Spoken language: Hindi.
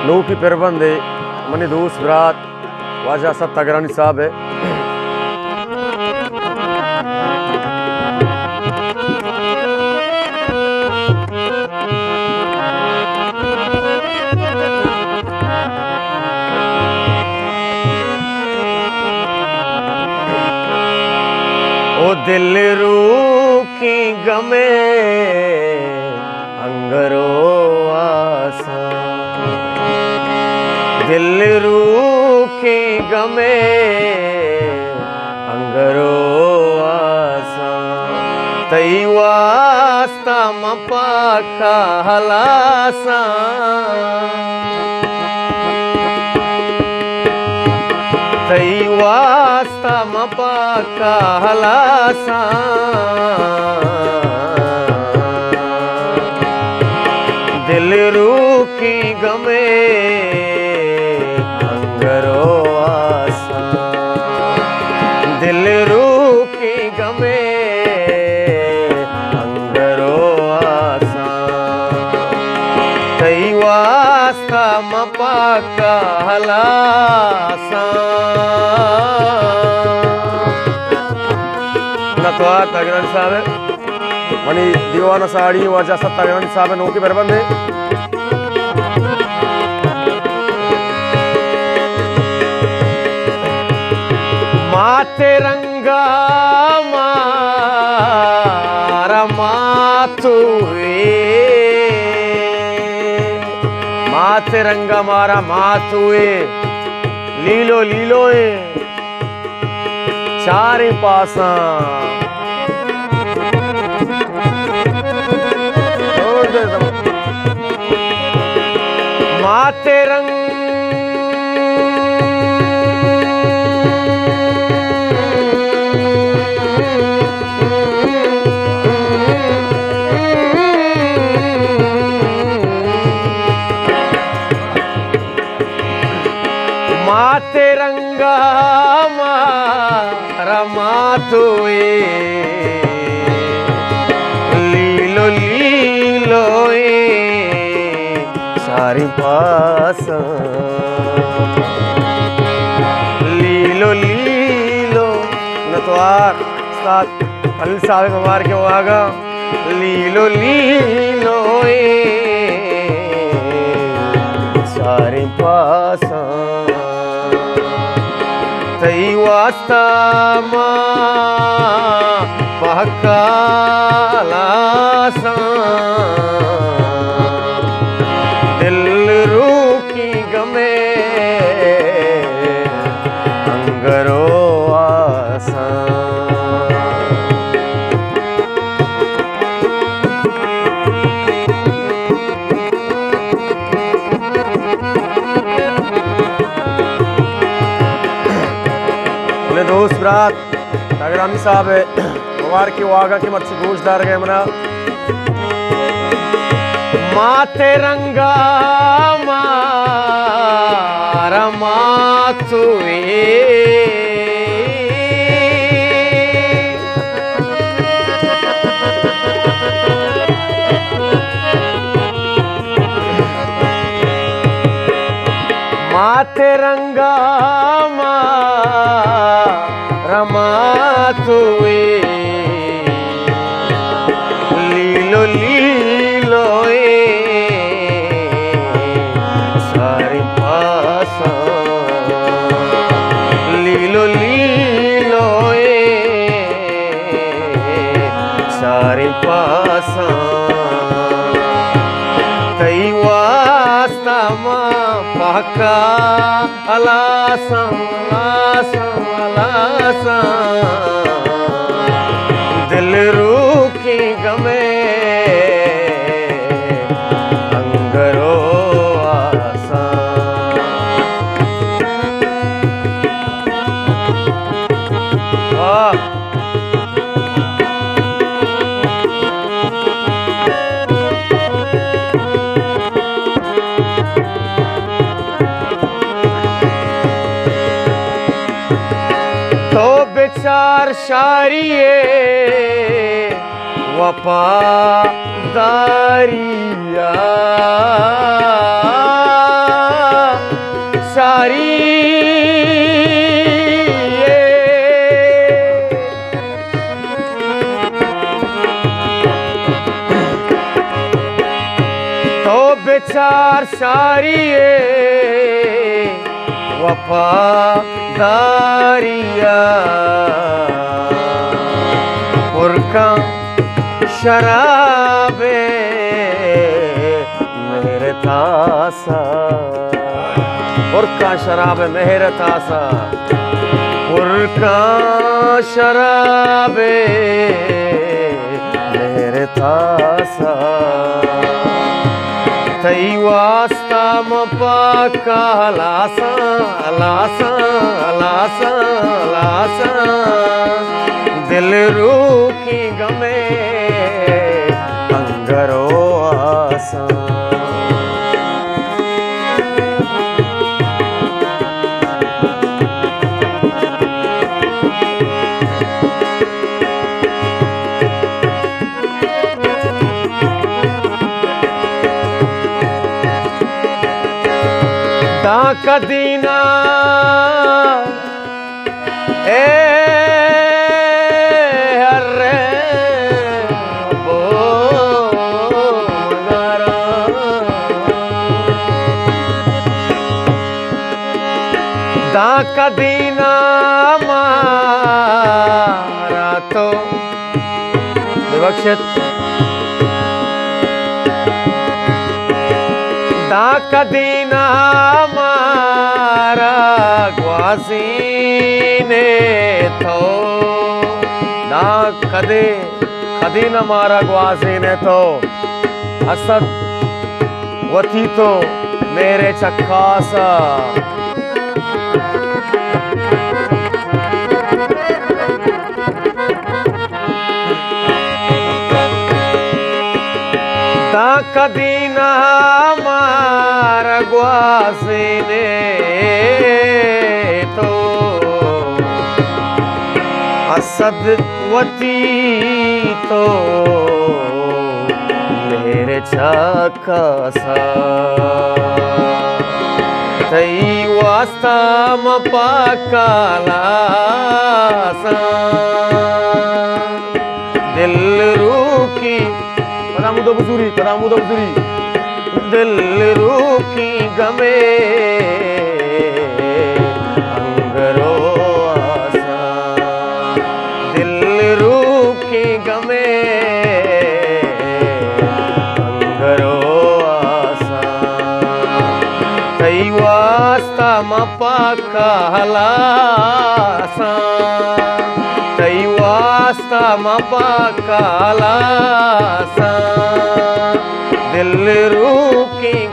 नू की पेरबंद है मनी दोस्त बरात वाजा सब तगरानी साहब है। ओ दिल रू की गमे अंगरो आसा, दिल रू की गमे अंगरो आसा, तई वास्ता मपा का हलासा, तई वास्ता मपा का हलासा, दिल रू की गमे अंगरो आसा, दिल रू की गमे अंगरो आसा, तई वास्ता मपा का हलासा। नतवार तगरानी साहब है मनी दीवाना साड़ी वाजा सब तगरानी साहब है। नौ की बरबंद है माते रंगा मारा मातुए, माते रंगा मारा मातुए, लीलो लीलो चारे पासा, माते रंग माते रंगा मारा मातुए, लीलो लीलो सारी पासा, लीलो लीलो नतवार साथ अल साहब ममार के वागा, लीलो लीलो सारी पासा, तई वास्ता मां पहका लासा, दिल रू की गमे अंगरो आसा। दोस्त बरात तगरानी साहब है मवार की वागा की मच्छी गोश्तदार गए मना माते रंगा मारा मातुए, माते रंगा मारा मातुए, लीलो लीलो सारी पासा, लीलो लीलो सारी पासा, तई वास्ता मां पहका अलासा अलासा अलासा, दिल रू की गमे अंगरो आसा। तो बेचार शारिये वफादारिया, सारी तो बेचार सारी वफादारिया पुरका शराबे मेरे तासा पुरका शराबे मेरे तासा पुरका शराबे मेरे तासा तई वास्ता मपाका लासा लासा लासा लासा दिल रूकी गमे अंगरो आसा कदीना हरे बो मगारा दा कदीना मारा तो विवक्षित दा कदीना मारा ग्वासीने तो ना कदे कदी न मारा ग्वासीने तो असद वती तो मेरे चक्कासा दा कदी न मारा ग्वासीने तो असदवती तो मेरे छाकासा तई वास्ता मपाकालासा दिल रूकी पदामुदो बुजुरी दिल रूकी गमे अंगरो आसा दिल रूकी गमे अंगरो आसा तई वास्ता मपाका हलासा तई वास्ता मपाका हलासा दिल रूकी